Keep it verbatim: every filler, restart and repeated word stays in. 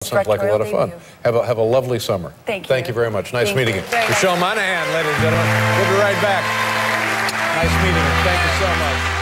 Sounds like a lot of fun. Have a, have a lovely summer. Thank you. Thank you very much. Nice Thank meeting you. you. Very Michelle nice. Monaghan, ladies and gentlemen. We'll be right back. Nice meeting you. Thank you so much.